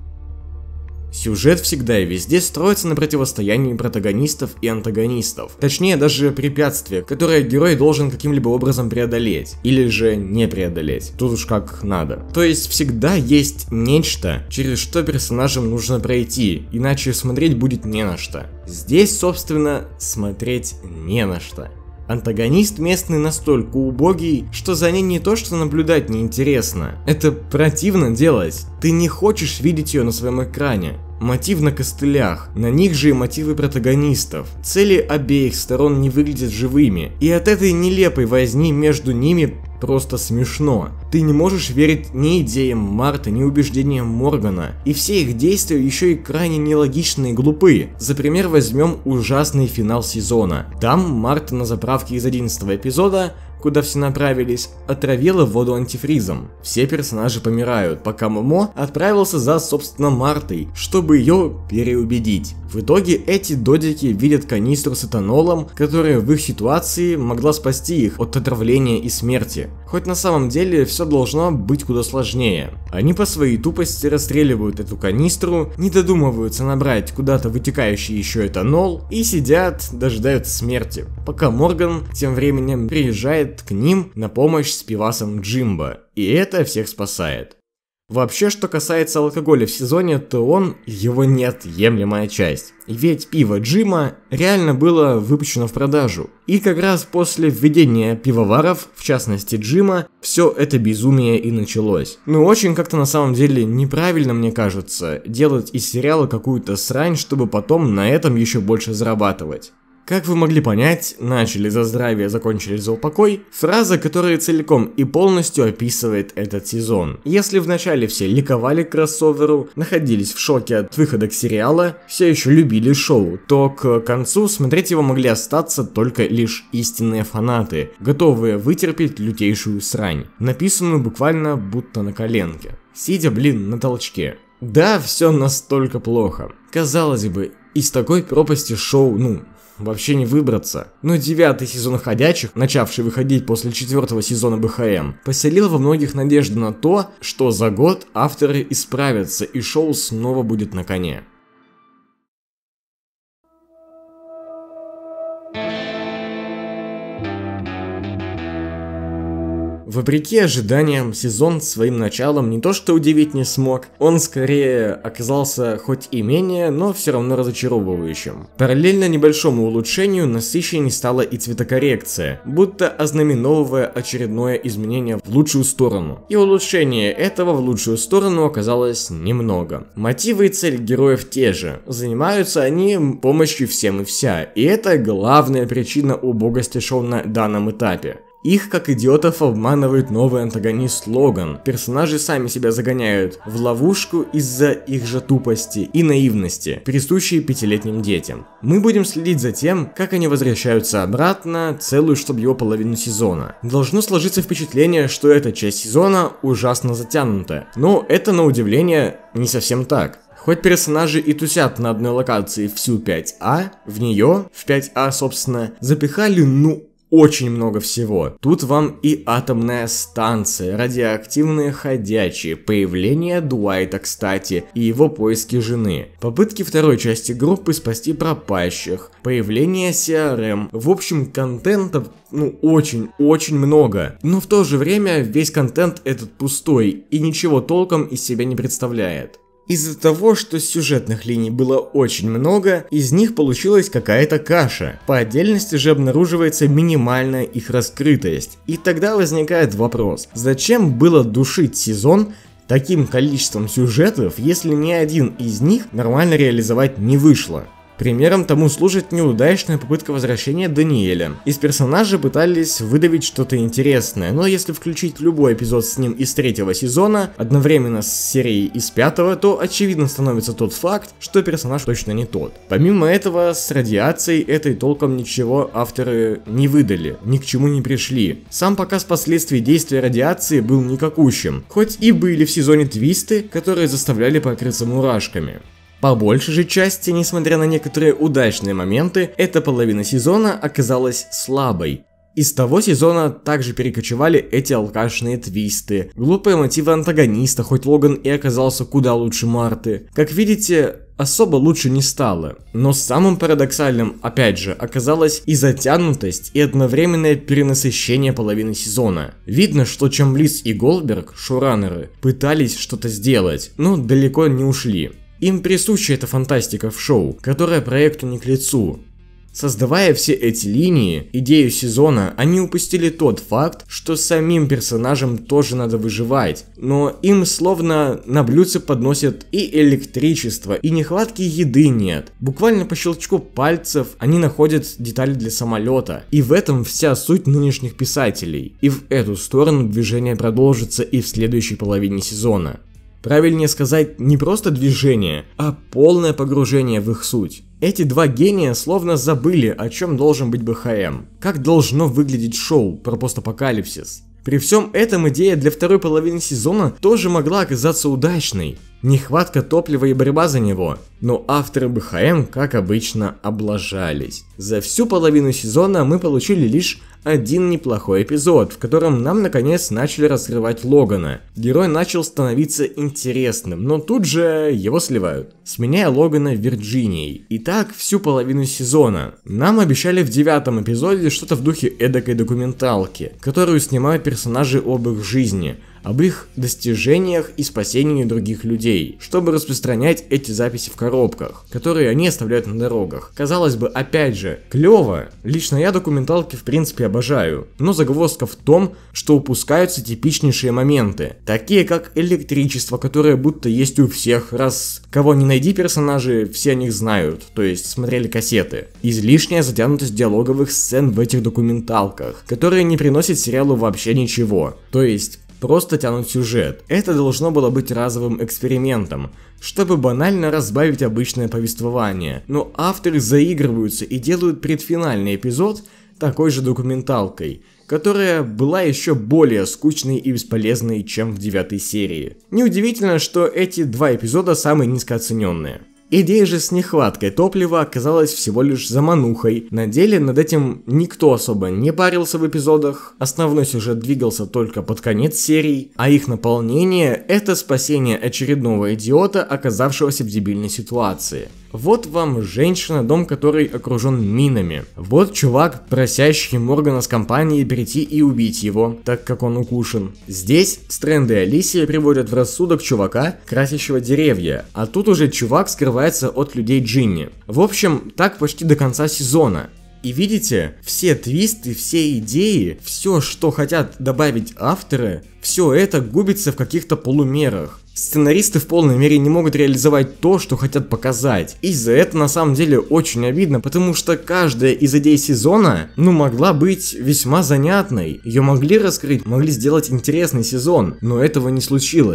Сюжет всегда и везде строится на противостоянии протагонистов и антагонистов. Точнее, даже препятствия, которые герой должен каким-либо образом преодолеть. Или же не преодолеть. Тут уж как надо. То есть всегда есть нечто, через что персонажам нужно пройти, иначе смотреть будет не на что. Здесь, собственно, смотреть не на что. Антагонист местный настолько убогий, что за ней не то что наблюдать неинтересно. Это противно делать. Ты не хочешь видеть ее на своем экране. Мотив на костылях, на них же и мотивы протагонистов. Цели обеих сторон не выглядят живыми, и от этой нелепой возни между ними просто смешно. Ты не можешь верить ни идеям Марты, ни убеждениям Моргана, и все их действия еще и крайне нелогичны и глупы. За пример возьмем ужасный финал сезона. Там Марта на заправке из одиннадцатого эпизода, куда все направились, отравила воду антифризом. Все персонажи помирают, пока Момо отправился за, собственно, Мартой, чтобы ее переубедить. В итоге эти додики видят канистру с этанолом, которая в их ситуации могла спасти их от отравления и смерти. Хоть на самом деле все должно быть куда сложнее. Они по своей тупости расстреливают эту канистру, не додумываются набрать куда-то вытекающий еще этанол и сидят, дожидаются смерти, пока Морган тем временем приезжает к ним на помощь с пивасом Джимбо, и это всех спасает. Вообще, что касается алкоголя в сезоне, то он его неотъемлемая часть. Ведь пиво Джима реально было выпущено в продажу. И как раз после введения пивоваров, в частности Джима, все это безумие и началось. Ну очень как-то на самом деле неправильно, мне кажется, делать из сериала какую-то срань, чтобы потом на этом еще больше зарабатывать. Как вы могли понять, начали за здравие, закончили за упокой, фраза, которая целиком и полностью описывает этот сезон. Если вначале все ликовали к кроссоверу, находились в шоке от выхода к сериала, все еще любили шоу, то к концу смотреть его могли остаться только лишь истинные фанаты, готовые вытерпеть лютейшую срань, написанную буквально будто на коленке, сидя, блин, на толчке. Да, все настолько плохо. Казалось бы, из такой пропасти шоу, ну... вообще не выбраться. Но девятый сезон «Ходячих», начавший выходить после четвертого сезона бэ ха эм, поселил во многих надежду на то, что за год авторы исправятся и шоу снова будет на коне. Вопреки ожиданиям, сезон своим началом не то что удивить не смог, он скорее оказался хоть и менее, но все равно разочаровывающим. Параллельно небольшому улучшению насыщенней стала и цветокоррекция, будто ознаменовывая очередное изменение в лучшую сторону. И улучшение этого в лучшую сторону оказалось немного. Мотивы и цель героев те же, занимаются они помощью всем и вся, и это главная причина убогости шоу на данном этапе. Их, как идиотов, обманывает новый антагонист Логан. Персонажи сами себя загоняют в ловушку из-за их же тупости и наивности, присущей пятилетним детям. Мы будем следить за тем, как они возвращаются обратно, целую, чтобы его половину сезона. Должно сложиться впечатление, что эта часть сезона ужасно затянута, но это, на удивление, не совсем так. Хоть персонажи и тусят на одной локации всю пять а, в нее, в пять а, собственно, запихали, ну, очень много всего. Тут вам и атомная станция, радиоактивные ходячие, появление Дуайта, кстати, и его поиски жены, попытки второй части группы спасти пропащих, появление си ар эм. В общем, контента, ну, очень-очень много. Но в то же время весь контент этот пустой и ничего толком из себя не представляет. Из-за того, что сюжетных линий было очень много, из них получилась какая-то каша. По отдельности же обнаруживается минимальная их раскрытость. И тогда возникает вопрос, зачем было душить сезон таким количеством сюжетов, если ни один из них нормально реализовать не вышло? Примером тому служит неудачная попытка возвращения Даниэля. Из персонажа пытались выдавить что-то интересное, но если включить любой эпизод с ним из третьего сезона, одновременно с серией из пятого, то очевидно становится тот факт, что персонаж точно не тот. Помимо этого, с радиацией этой толком ничего авторы не выдали, ни к чему не пришли. Сам показ последствий действия радиации был никакущим, хоть и были в сезоне твисты, которые заставляли покрыться мурашками. По большей же части, несмотря на некоторые удачные моменты, эта половина сезона оказалась слабой. Из того сезона также перекочевали эти алкашные твисты, глупые мотивы антагониста, хоть Логан и оказался куда лучше Марты. Как видите, особо лучше не стало. Но самым парадоксальным, опять же, оказалась и затянутость, и одновременное перенасыщение половины сезона. Видно, что Чамблис и Голдберг, шоураннеры, пытались что-то сделать, но далеко не ушли. Им присуща эта фантастика в шоу, которая проекту не к лицу. Создавая все эти линии, идею сезона, они упустили тот факт, что самим персонажам тоже надо выживать, но им словно на блюдце подносят и электричество, и нехватки еды нет. Буквально по щелчку пальцев они находят детали для самолета, и в этом вся суть нынешних писателей. И в эту сторону движение продолжится и в следующей половине сезона. Правильнее сказать, не просто движение, а полное погружение в их суть. Эти два гения словно забыли, о чем должен быть бэ ха эм. Как должно выглядеть шоу про постапокалипсис. При всем этом идея для второй половины сезона тоже могла оказаться удачной. Нехватка топлива и борьба за него. Но авторы бэ ха эм, как обычно, облажались. За всю половину сезона мы получили лишь один неплохой эпизод, в котором нам наконец начали раскрывать Логана. Герой начал становиться интересным, но тут же его сливают, сменяя Логана Вирджинией. И так всю половину сезона. Нам обещали в девятом эпизоде что-то в духе эдакой документалки, которую снимают персонажи об их жизни, об их достижениях и спасении других людей, чтобы распространять эти записи в коробках, которые они оставляют на дорогах. Казалось бы, опять же, клево. Лично я документалки в принципе обожаю, но загвоздка в том, что упускаются типичнейшие моменты, такие как электричество, которое будто есть у всех, раз кого не найди персонажи, все о них знают, то есть смотрели кассеты. Излишняя затянутость диалоговых сцен в этих документалках, которые не приносят сериалу вообще ничего, то есть просто тянут сюжет. Это должно было быть разовым экспериментом, чтобы банально разбавить обычное повествование. Но авторы заигрываются и делают предфинальный эпизод такой же документалкой, которая была еще более скучной и бесполезной, чем в девятой серии. Неудивительно, что эти два эпизода самые низкооцененные. Идея же с нехваткой топлива оказалась всего лишь заманухой. На деле над этим никто особо не парился в эпизодах, основной сюжет двигался только под конец серий, а их наполнение — это спасение очередного идиота, оказавшегося в дебильной ситуации. Вот вам женщина, дом которой окружен минами. Вот чувак, просящий Моргана с компанией прийти и убить его, так как он укушен. Здесь Стрэнд и Алисия приводят в рассудок чувака, красящего деревья, а тут уже чувак скрывается от людей Джинни. В общем, так почти до конца сезона. И видите, все твисты, все идеи, все, что хотят добавить авторы, все это губится в каких-то полумерах. Сценаристы в полной мере не могут реализовать то, что хотят показать. И за это на самом деле очень обидно, потому что каждая из идей сезона, ну, могла быть весьма занятной. Ее могли раскрыть, могли сделать интересный сезон, но этого не случилось.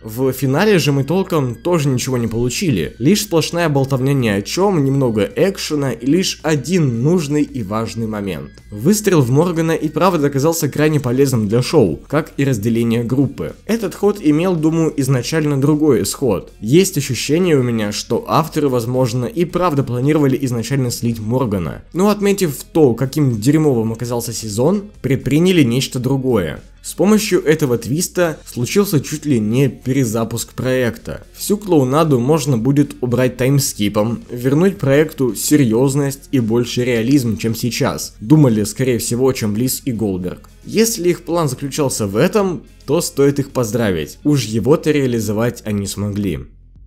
В финале же мы толком тоже ничего не получили, лишь сплошная болтовня ни о чем, немного экшена и лишь один нужный и важный момент. Выстрел в Моргана и правда оказался крайне полезным для шоу, как и разделение группы. Этот ход имел, думаю, изначально другой исход. Есть ощущение у меня, что авторы, возможно, и правда планировали изначально слить Моргана, но отметив то, каким дерьмовым оказался сезон, предприняли нечто другое. С помощью этого твиста случился чуть ли не перезапуск проекта. Всю клоунаду можно будет убрать таймскипом, вернуть проекту серьезность и больше реализм, чем сейчас. Думали, скорее всего, чем Близ и Голдберг. Если их план заключался в этом, то стоит их поздравить. Уж его-то реализовать они смогли.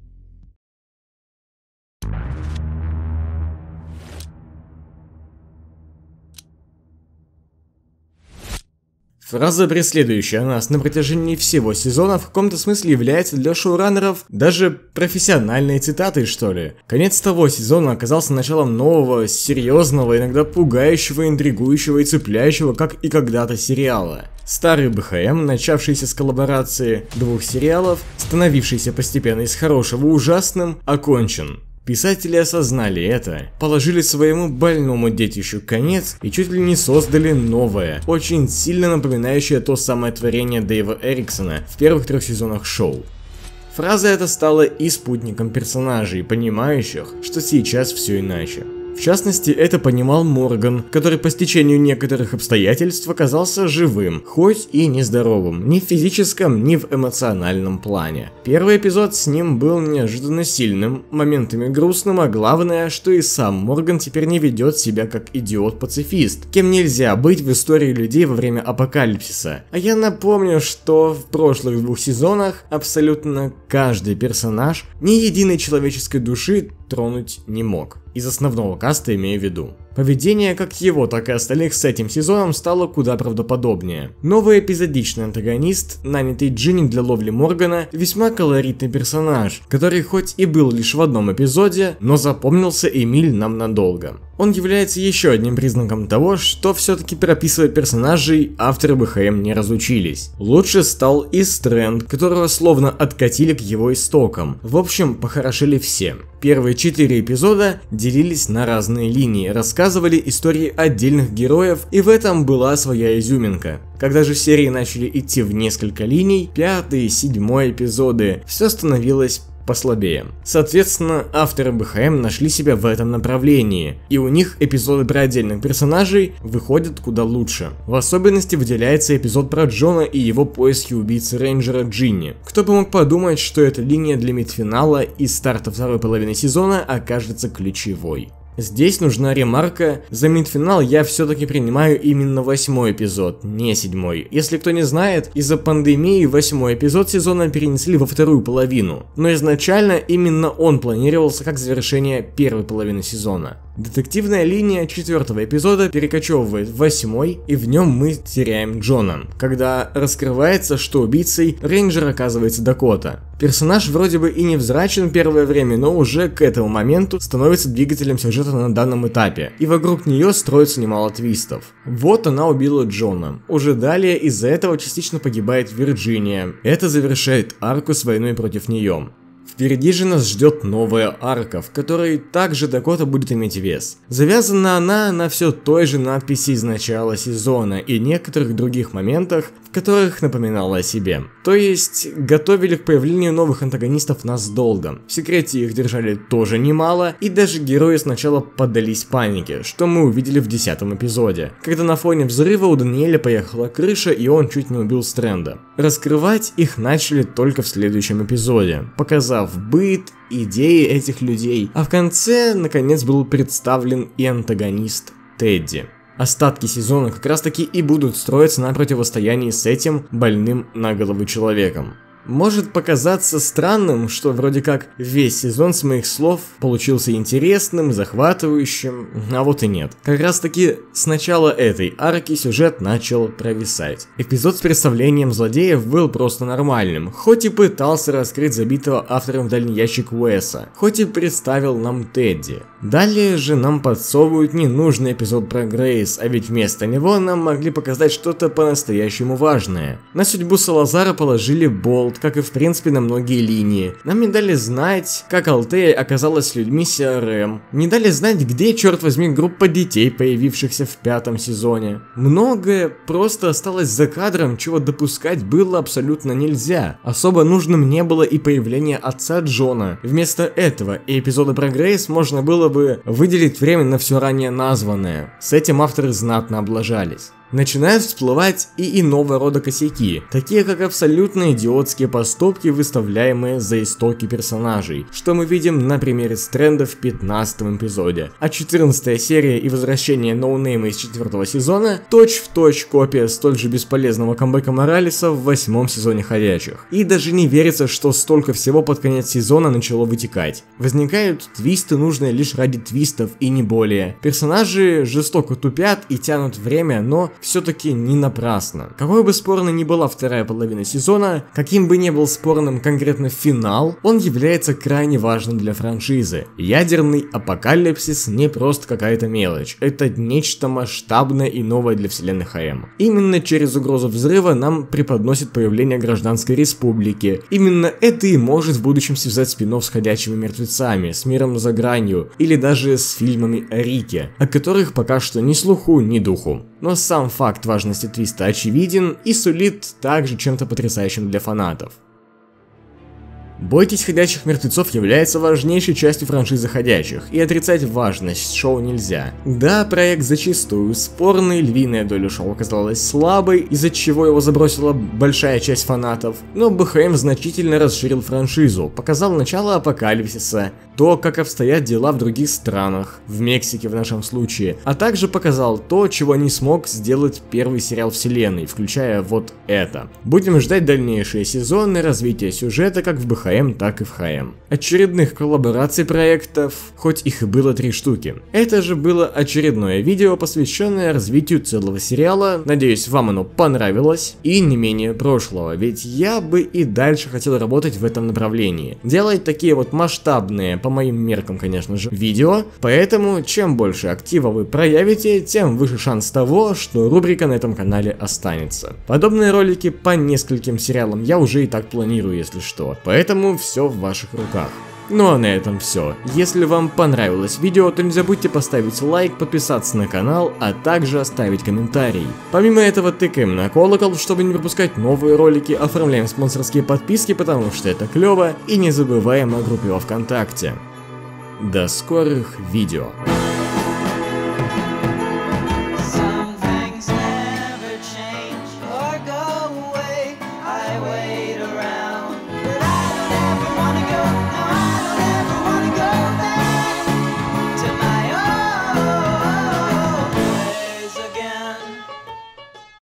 Фраза, преследующая нас на протяжении всего сезона, в каком-то смысле является для шоураннеров даже профессиональной цитатой, что ли. Конец того сезона оказался началом нового, серьезного, иногда пугающего, интригующего и цепляющего, как и когда-то, сериала. Старый бэ ха эм, начавшийся с коллаборации двух сериалов, становившийся постепенно из хорошего ужасным, окончен. Писатели осознали это, положили своему больному детищу конец и чуть ли не создали новое, очень сильно напоминающее то самое творение Дэйва Эриксона в первых трех сезонах шоу. Фраза эта стала и спутником персонажей, понимающих, что сейчас все иначе. В частности, это понимал Морган, который по стечению некоторых обстоятельств оказался живым, хоть и нездоровым, ни в физическом, ни в эмоциональном плане. Первый эпизод с ним был неожиданно сильным, моментами грустным, а главное, что и сам Морган теперь не ведет себя как идиот-пацифист, кем нельзя быть в истории людей во время апокалипсиса. А я напомню, что в прошлых двух сезонах абсолютно каждый персонаж ни единой человеческой души тронуть не мог. Из основного каста имею в виду. Поведение как его, так и остальных с этим сезоном стало куда правдоподобнее. Новый эпизодичный антагонист, нанятый Джинни для ловли Моргана, весьма колоритный персонаж, который хоть и был лишь в одном эпизоде, но запомнился Эмиль нам надолго. Он является еще одним признаком того, что все-таки прописывать персонажей авторы бэ ха эм не разучились. Лучше стал и Стрэнд, которого словно откатили к его истокам. В общем, похорошели все. Первые четыре эпизода делились на разные линии, рассказывали истории отдельных героев, и в этом была своя изюминка. Когда же серии начали идти в несколько линий, пятый и седьмой эпизоды, все становилось послабее. Соответственно, авторы бэ ха эм нашли себя в этом направлении, и у них эпизоды про отдельных персонажей выходят куда лучше. В особенности выделяется эпизод про Джона и его поиски убийцы рейнджера Джинни. Кто бы мог подумать, что эта линия для мидфинала и старта второй половины сезона окажется ключевой. Здесь нужна ремарка, за мидфинал я все-таки принимаю именно восьмой эпизод, не седьмой. Если кто не знает, из-за пандемии восьмой эпизод сезона перенесли во вторую половину, но изначально именно он планировался как завершение первой половины сезона. Детективная линия четвертого эпизода перекочевывает в восьмой, и в нем мы теряем Джона, когда раскрывается, что убийцей рейнджер оказывается Дакота. Персонаж вроде бы и невзрачен первое время, но уже к этому моменту становится двигателем сюжета на данном этапе, и вокруг нее строится немало твистов. Вот она убила Джона. Уже далее из-за этого частично погибает Вирджиния. Это завершает арку с войной против нее. Впереди же нас ждет новая арка, в которой также Дакота будет иметь вес. Завязана она на все той же надписи из начала сезона и некоторых других моментах, в которых напоминала о себе. То есть, готовили к появлению новых антагонистов нас долго. В секрете их держали тоже немало, и даже герои сначала поддались панике, что мы увидели в десятом эпизоде, когда на фоне взрыва у Даниэля поехала крыша и он чуть не убил Стрэнда. Раскрывать их начали только в следующем эпизоде, показав быт, идеи этих людей, а в конце, наконец, был представлен и антагонист Тедди. Остатки сезона как раз таки и будут строиться на противостоянии с этим больным на голову человеком. Может показаться странным, что вроде как весь сезон с моих слов получился интересным, захватывающим, а вот и нет. Как раз таки с начала этой арки сюжет начал провисать. Эпизод с представлением злодеев был просто нормальным, хоть и пытался раскрыть забитого автором в дальний ящик Уэса, хоть и представил нам Тедди. Далее же нам подсовывают ненужный эпизод про Грейс, а ведь вместо него нам могли показать что-то по-настоящему важное. На судьбу Салазара положили болт, как и в принципе на многие линии. Нам не дали знать, как Алтея оказалась людьми си ар эм. Не дали знать, где, черт возьми, группа детей, появившихся в пятом сезоне. Многое просто осталось за кадром, чего допускать было абсолютно нельзя. Особо нужным не было и появление отца Джона. Вместо этого и эпизода про Грейс можно было бы выделить время на все ранее названное. С этим авторы знатно облажались. Начинают всплывать и иного рода косяки, такие как абсолютно идиотские поступки, выставляемые за истоки персонажей, что мы видим на примере Стрэнда в пятнадцатом эпизоде, а четырнадцатая серия и возвращение ноунейма из четвертого сезона точь-в-точь копия столь же бесполезного камбэка Моралеса в восьмом сезоне Ходячих. И даже не верится, что столько всего под конец сезона начало вытекать. Возникают твисты, нужные лишь ради твистов и не более. Персонажи жестоко тупят и тянут время, но все-таки не напрасно. Какой бы спорной ни была вторая половина сезона, каким бы ни был спорным конкретно финал, он является крайне важным для франшизы. Ядерный апокалипсис не просто какая-то мелочь, это нечто масштабное и новое для вселенной ХМ. Именно через угрозу взрыва нам преподносит появление Гражданской Республики. Именно это и может в будущем связать спин-офф с Ходячими Мертвецами, с Миром за гранью или даже с фильмами о Рике, о которых пока что ни слуху, ни духу. Но сам факт важности твиста очевиден и сулит также чем-то потрясающим для фанатов. Бойтесь ходячих мертвецов является важнейшей частью франшизы Ходячих, и отрицать важность шоу нельзя. Да, проект зачастую спорный, львиная доля шоу оказалась слабой, из-за чего его забросила большая часть фанатов, но бэ ха эм значительно расширил франшизу, показал начало апокалипсиса, то, как обстоят дела в других странах, в Мексике в нашем случае, а также показал то, чего не смог сделать первый сериал вселенной, включая вот это. Будем ждать дальнейшие сезоны, развития сюжета как в бэ ха эм, так и в ха эм. Очередных коллабораций проектов, хоть их и было три штуки. Это же было очередное видео, посвященное развитию целого сериала, надеюсь, вам оно понравилось, и не менее прошлого, ведь я бы и дальше хотел работать в этом направлении, делать такие вот масштабные, по моим меркам, конечно же, видео, поэтому чем больше актива вы проявите, тем выше шанс того, что рубрика на этом канале останется. Подобные ролики по нескольким сериалам я уже и так планирую, если что, поэтому все в ваших руках. Ну а на этом все. Если вам понравилось видео, то не забудьте поставить лайк, подписаться на канал, а также оставить комментарий. Помимо этого, тыкаем на колокол, чтобы не пропускать новые ролики, оформляем спонсорские подписки, потому что это клево, и не забываем о группе во ВКонтакте. До скорых видео.